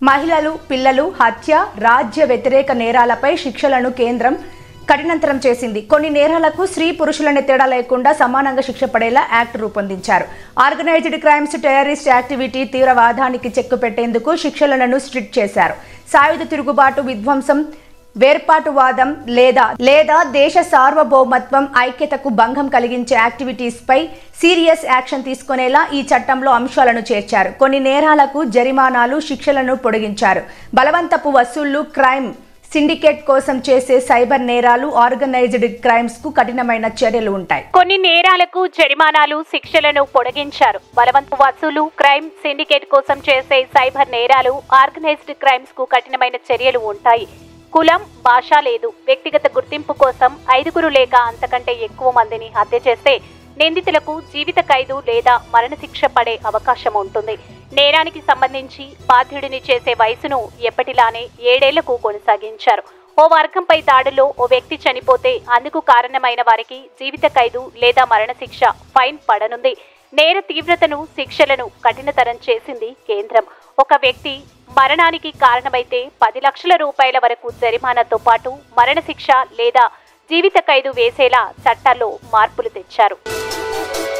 మహిళలు, పిల్లలు హత్య, రాజ్య వ్యతిరేక నేరాలపై శిక్షలను కేంద్రం కఠినతరం చేసింది. కొన్ని నేరాలకు స్త్రీ పురుషులనే తేడా లేకుండా సమానంగా శిక్ష పడేలా యాక్ట్ రూపొందించారు. ఆర్గనైజ్డ్ క్రైమ్స్, టెర్రరిస్ట్ యాక్టివిటీ, తీవ్రవాదానికి చెక్కు పెట్టేందుకు శిక్షలను స్ట్రిక్ట్ చేశారు. సాయుధ తిరుగుబాటు, విధ్వంసం, వేర్పాటువాదం లేదా దేశ సార్వభౌమత్వం, ఐక్యతకు భంగం కలిగించే యాక్టివిటీస్ పై సీరియస్ యాక్షన్ తీసుకునేలా ఈ చట్టంలో అంశాలను చేర్చారు. కొన్ని నేరాలకు జరిమానాలు, శిక్షలను పొడిగించారు. బలవంతపు వసూళ్లు, క్రైమ్ సిండికేట్ కోసం చేసే సైబర్ నేరాలు, ఆర్గనైజ్డ్ క్రైమ్స్ కు కఠినమైన చర్యలు ఉంటాయి. కొన్ని నేరాలకు జరిమానాలు, శిక్షలను పొడిగించారు. బలవంతపు వసూలు, క్రైమ్ సిండికేట్ కోసం చేసే సైబర్ నేరాలు, ఆర్గనైజ్డ్ క్రైమ్స్ కు కఠినమైన చర్యలు ఉంటాయి. కులం, భాష లేదు, వ్యక్తిగత గుర్తింపు కోసం 5 లేక అంతకంటే ఎక్కువ మందిని హత్య చేస్తే నిందితులకు జీవిత ఖైదు లేదా మరణశిక్ష పడే అవకాశం ఉంటుంది. నేరానికి సంబంధించి బాధ్యుడిని చేసే వయసును ఎప్పటిలానే 7 ఏళ్లకు కొనసాగించారు. ఓ వర్గంపై దాడుల్లో ఓ వ్యక్తి చనిపోతే అందుకు కారణమైన వారికి జీవిత ఖైదు లేదా మరణశిక్ష, ఫైన్ పడనుంది. నేర తీవ్రతను, శిక్షలను కఠినతరం చేసింది కేంద్రం. ఒక వ్యక్తి మరణానికి కారణమైతే 10 లక్షల రూపాయల వరకు జరిమానాతో పాటు మరణశిక్ష లేదా జీవిత ఖైదు వేసేలా చట్టాల్లో మార్పులు తెచ్చారు.